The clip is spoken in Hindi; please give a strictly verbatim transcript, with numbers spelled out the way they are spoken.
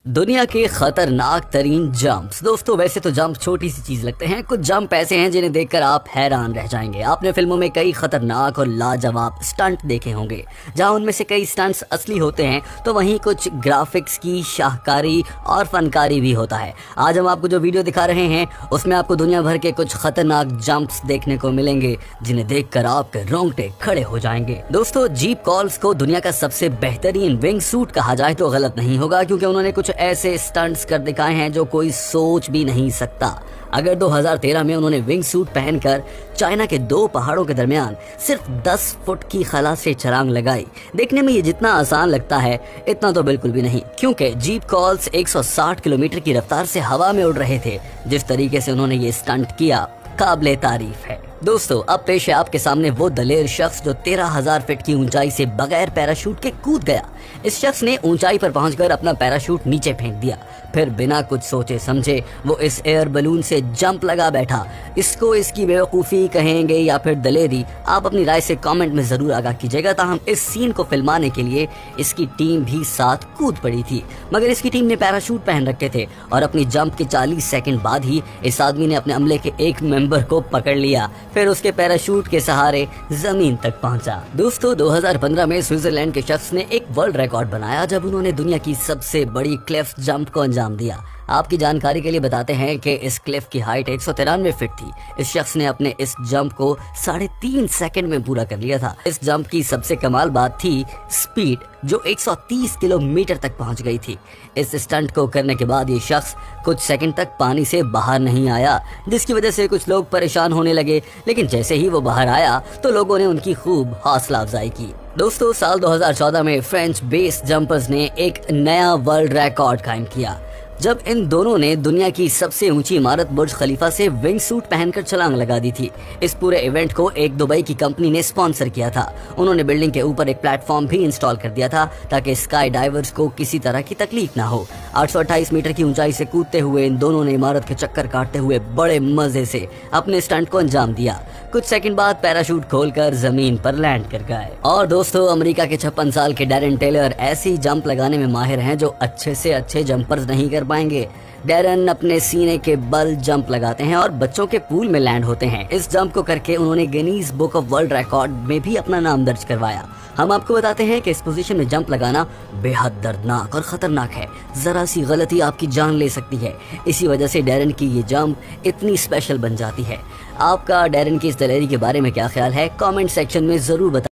दुनिया के खतरनाक तरीन जंप्स। दोस्तों वैसे तो जंप छोटी सी चीज लगते हैं, कुछ जंप ऐसे हैं जिन्हें देखकर आप हैरान रह जाएंगे। आपने फिल्मों में कई खतरनाक और लाजवाब स्टंट देखे होंगे, जहां उनमें से कई स्टंट्स असली होते हैं तो वहीं कुछ ग्राफिक्स की शाहकारी और फनकारी भी होता है। आज हम आपको जो वीडियो दिखा रहे हैं उसमें आपको दुनिया भर के कुछ खतरनाक जंप्स देखने को मिलेंगे जिन्हें देखकर आपके रोंगटे खड़े हो जाएंगे। दोस्तों जीप कॉल्स को दुनिया का सबसे बेहतरीन विंग सूट कहा जाए तो गलत नहीं होगा, क्योंकि उन्होंने कुछ ऐसे स्टंट्स कर दिखाए हैं जो कोई सोच भी नहीं सकता। अगर दो हज़ार तेरह में उन्होंने विंग सूट पहनकर चाइना के दो पहाड़ों के दरमियान सिर्फ दस फुट की खला से छलांग लगाई, देखने में ये जितना आसान लगता है इतना तो बिल्कुल भी नहीं, क्योंकि जीप कॉल्स एक सौ साठ किलोमीटर की रफ्तार से हवा में उड़ रहे थे। जिस तरीके से उन्होंने ये स्टंट किया काबिले तारीफ है। दोस्तों अब पेश है आपके सामने वो दलेर शख्स जो तेरह हजार फीट की ऊंचाई से बगैर पैराशूट के कूद गया। इस शख्स ने ऊंचाई पर पहुंचकर अपना पैराशूट नीचे फेंक दिया, फिर बिना कुछ सोचे समझे वो इस एयर बलून से जंप लगा बैठा। इसको इसकी बेवकूफ़ी कहेंगे या फिर दलेरी, आप अपनी राय से कमेंट में जरूर आगाह कीजिएगा। ताहम इस सीन को फिल्माने के लिए इसकी टीम भी साथ कूद पड़ी थी, मगर इसकी टीम ने पैराशूट पहन रखे थे और अपनी जंप के चालीस सेकंड बाद ही इस आदमी ने अपने अमले के एक मेंबर को पकड़ लिया, फिर उसके पैराशूट के सहारे जमीन तक पहुंचा। दोस्तों दो हज़ार पंद्रह में स्विट्जरलैंड के शख्स ने एक वर्ल्ड रिकॉर्ड बनाया जब उन्होंने दुनिया की सबसे बड़ी क्लिफ जंप को अंजाम दिया। आपकी जानकारी के लिए बताते हैं कि इस क्लिफ की हाइट एक सौ तिरानवे फीट थी। इस शख्स ने अपने इस जंप को साढ़े तीन सेकंड में पूरा कर लिया था। इस जंप की सबसे कमाल बात थी स्पीड, जो एक सौ तीस किलोमीटर तक पहुंच गई थी। इस स्टंट को करने के बाद ये शख्स कुछ सेकंड तक पानी से बाहर नहीं आया, जिसकी वजह से कुछ लोग परेशान होने लगे, लेकिन जैसे ही वो बाहर आया तो लोगों ने उनकी खूब हौसला अफजाई की। दोस्तों साल दो हज़ार चौदह में फ्रेंच बेस जंपर्स ने एक नया वर्ल्ड रिकॉर्ड कायम किया जब इन दोनों ने दुनिया की सबसे ऊंची इमारत बुर्ज खलीफा से विंग सूट पहनकर छलांग लगा दी थी। इस पूरे इवेंट को एक दुबई की कंपनी ने स्पॉन्सर किया था। उन्होंने बिल्डिंग के ऊपर एक प्लेटफॉर्म भी इंस्टॉल कर दिया था ताकि स्काई डाइवर्स को किसी तरह की तकलीफ ना हो। आठ सौ अट्ठाईस मीटर की ऊंचाई से कूदते हुए इन दोनों ने इमारत के चक्कर काटते हुए बड़े मजे से अपने स्टंट को अंजाम दिया। कुछ सेकंड बाद पैराशूट खोलकर जमीन पर लैंड कर गए। और दोस्तों अमेरिका के छप्पन साल के डैरन टेलर ऐसी जंप लगाने में माहिर हैं जो अच्छे से अच्छे जंपर्स नहीं कर पाएंगे। डैरन अपने सीने के बल जंप लगाते हैं और बच्चों के पूल में लैंड होते हैं। इस जंप को करके उन्होंने Guinness book of world record में भी अपना नाम दर्ज करवाया। हम आपको बताते हैं कि इस पोजीशन में जंप लगाना बेहद दर्दनाक और खतरनाक है। जरा सी गलती आपकी जान ले सकती है। इसी वजह से डैरन की ये जंप इतनी स्पेशल बन जाती है। आपका डैरन की इस दलेरी के बारे में क्या ख्याल है, कमेंट सेक्शन में जरूर बताएं।